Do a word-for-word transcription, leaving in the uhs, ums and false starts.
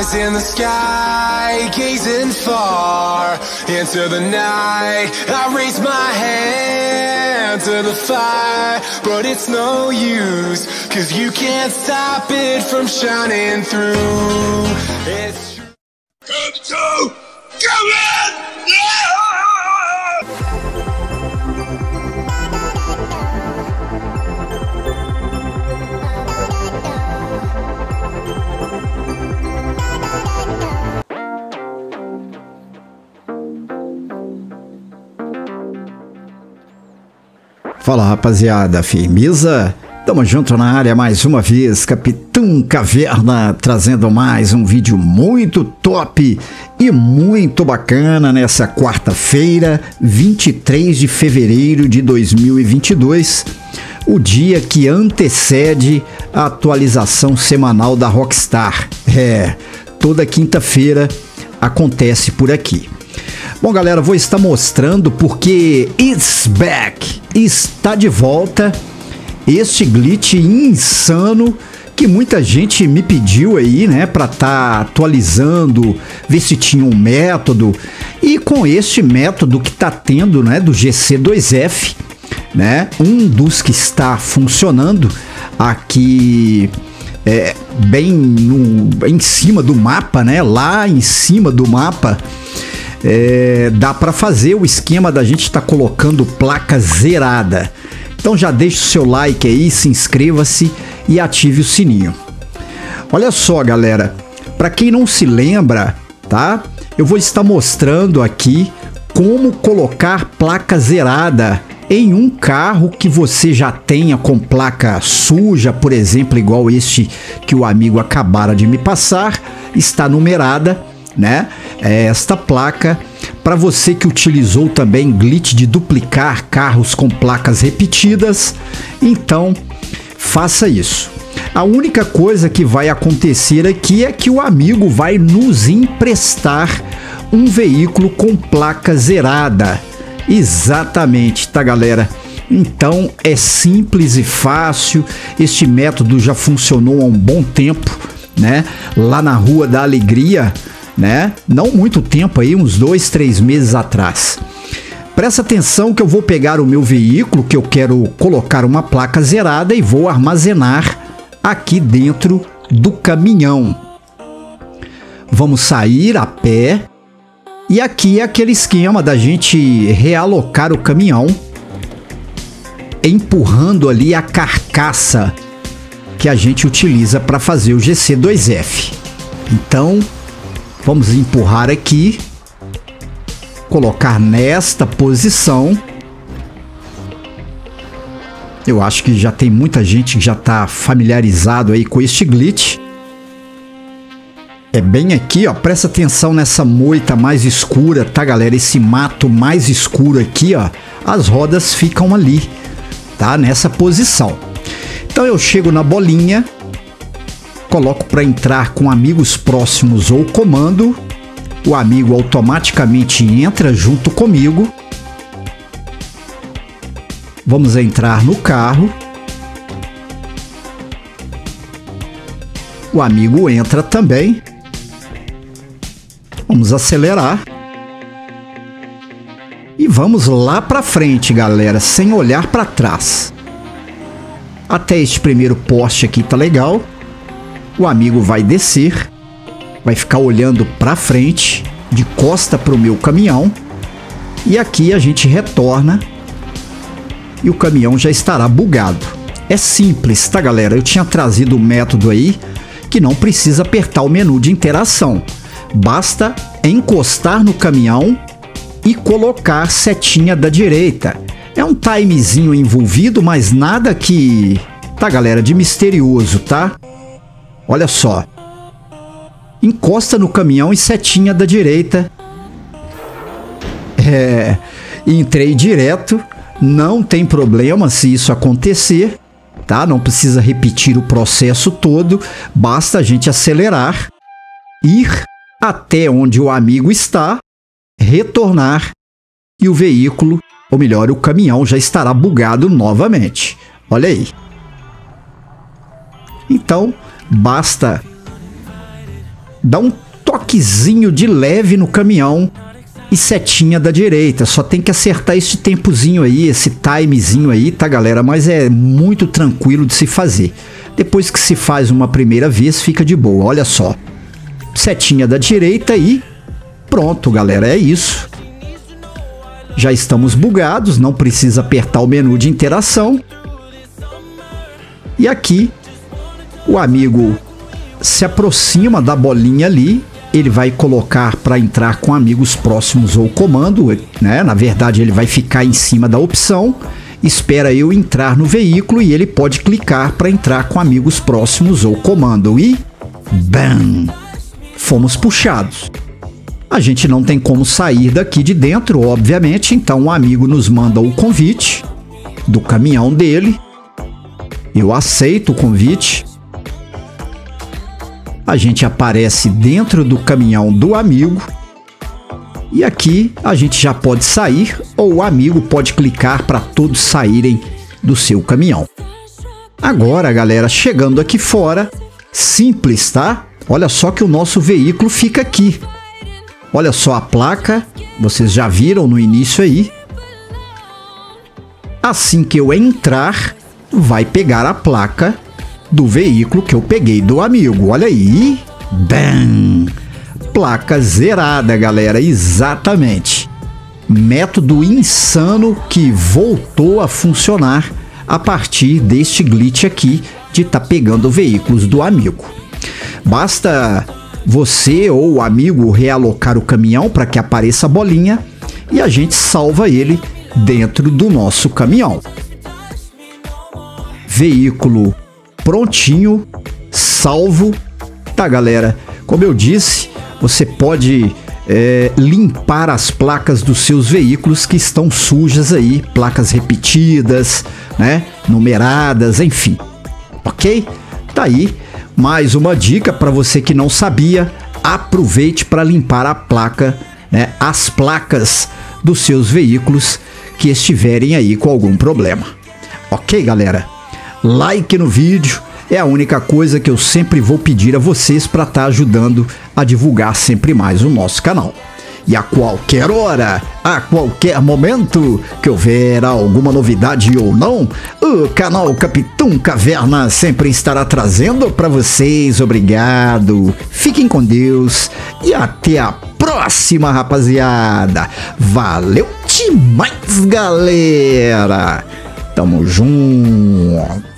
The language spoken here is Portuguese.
eyes in the sky, gazing far into the night. I raise my hand to the fire, but it's no use, cause you can't stop it from shining through. It's true. Come to, come in! Yeah! Fala, rapaziada, firmeza? Tamo junto na área mais uma vez, Capitão Caverna, trazendo mais um vídeo muito top e muito bacana nessa quarta-feira, vinte e três de fevereiro de dois mil e vinte e dois, o dia que antecede a atualização semanal da Rockstar. É, toda quinta-feira acontece por aqui. Bom, galera, vou estar mostrando porque It's Back, está de volta, este glitch insano que muita gente me pediu aí, né, para tá atualizando, ver se tinha um método, e com este método que tá tendo, né, do G C dois F, né, um dos que está funcionando aqui é, bem no, em cima do mapa, né, lá em cima do mapa. É, dá para fazer o esquema da gente estar tá colocando placa zerada. Então já deixa o seu like aí, se inscreva-se e ative o sininho. Olha só, galera, para quem não se lembra, tá? Eu vou estar mostrando aqui como colocar placa zerada em um carro que você já tenha com placa suja, por exemplo, igual este que o amigo acabara de me passar, está numerada, né? É esta placa. Para você que utilizou também glitch de duplicar carros com placas repetidas, então faça isso. A única coisa que vai acontecer aqui é que o amigo vai nos emprestar um veículo com placa zerada. Exatamente, tá, galera? Então é simples e fácil. Este método já funcionou há um bom tempo, né? Lá na Rua da Alegria, né? Não muito tempo aí, uns dois, três meses atrás. Presta atenção que eu vou pegar o meu veículo, que eu quero colocar uma placa zerada e vou armazenar aqui dentro do caminhão. Vamos sair a pé e aqui é aquele esquema da gente realocar o caminhão, empurrando ali a carcaça que a gente utiliza para fazer o G C dois F. Então vamos empurrar aqui, colocar nesta posição. Eu acho que já tem muita gente que já está familiarizado aí com este glitch. É bem aqui, ó, presta atenção nessa moita mais escura, tá, galera? Esse mato mais escuro aqui, ó, as rodas ficam ali, tá? Nessa posição. Então eu chego na bolinha, coloco para entrar com amigos próximos ou comando, o amigo automaticamente entra junto comigo. Vamos entrar no carro, o amigo entra também. Vamos acelerar e vamos lá para frente, galera, sem olhar para trás. Até este primeiro poste aqui tá legal. O amigo vai descer, vai ficar olhando para frente, de costa para o meu caminhão, e aqui a gente retorna e o caminhão já estará bugado. É simples, tá, galera? Eu tinha trazido um método aí que não precisa apertar o menu de interação, basta encostar no caminhão e colocar setinha da direita. É um timezinho envolvido, mas nada que, tá, galera, de misterioso, tá? Olha só, encosta no caminhão e setinha da direita. É, entrei direto, não tem problema se isso acontecer, tá? Não precisa repetir o processo todo, basta a gente acelerar, ir até onde o amigo está, retornar e o veículo, ou melhor, o caminhão já estará bugado novamente. Olha aí. Então, basta dá um toquezinho de leve no caminhão e setinha da direita. Só tem que acertar esse tempozinho aí, esse timezinho aí, tá, galera? Mas é muito tranquilo de se fazer. Depois que se faz uma primeira vez, fica de boa. Olha só. Setinha da direita e pronto, galera. É isso. Já estamos bugados, não precisa apertar o menu de interação. E aqui, o amigo se aproxima da bolinha ali. Ele vai colocar para entrar com amigos próximos ou comando, né? Na verdade, ele vai ficar em cima da opção. Espera eu entrar no veículo e ele pode clicar para entrar com amigos próximos ou comando. E bam! Fomos puxados. A gente não tem como sair daqui de dentro, obviamente, então o amigo nos manda o convite do caminhão dele. Eu aceito o convite. A gente aparece dentro do caminhão do amigo. E aqui a gente já pode sair ou o amigo pode clicar para todos saírem do seu caminhão. Agora, galera, chegando aqui fora, simples, tá? Olha só que o nosso veículo fica aqui. Olha só a placa, vocês já viram no início aí. Assim que eu entrar, vai pegar a placa do veículo que eu peguei do amigo. Olha aí. Bam! Placa zerada, galera. Exatamente. Método insano que voltou a funcionar a partir deste glitch aqui de estar tá pegando veículos do amigo. Basta você ou o amigo realocar o caminhão para que apareça a bolinha e a gente salva ele dentro do nosso caminhão. Veículo prontinho, salvo, tá, galera? Como eu disse, você pode é, limpar as placas dos seus veículos que estão sujas aí, placas repetidas, né, numeradas, enfim, ok? Tá aí mais uma dica para você que não sabia. Aproveite para limpar a placa, né, as placas dos seus veículos que estiverem aí com algum problema, ok, galera? Like no vídeo é a única coisa que eu sempre vou pedir a vocês para estar tá ajudando a divulgar sempre mais o nosso canal. E a qualquer hora, a qualquer momento que houver alguma novidade ou não, o canal Capitão Caverna sempre estará trazendo para vocês. Obrigado, fiquem com Deus e até a próxima, rapaziada. Valeu demais, galera. Tamo junto.